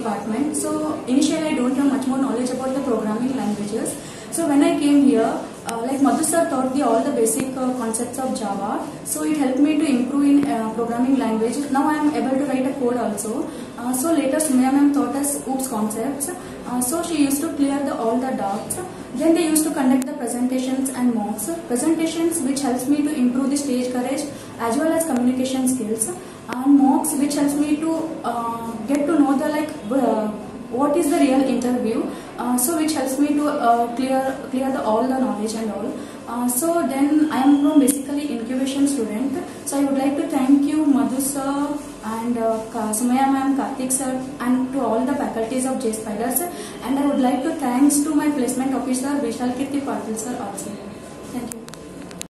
department. So initially I don't have much more knowledge about the programming languages. So when I came here, like Madhu sir taught all the basic concepts of Java. So it helped me to improve in programming language. Now I am able to write a code also. So later Sumaya ma'am taught us OOPS concepts. So she used to clear all the doubts. Then they used to conduct the presentations and mocks. Presentations which helps me to improve the stage courage as well as communication skills. And mocks which helps me to get to know the what is the real interview. So which helps me to clear all the knowledge and all. So then I am from basically incubation student. So I would like to thank you Madhu sir and Sumaya ma'am, Karthik sir, and to all the faculties of J Spiders. And I would like to thanks to my placement officer Vishal Kirti Patil sir also.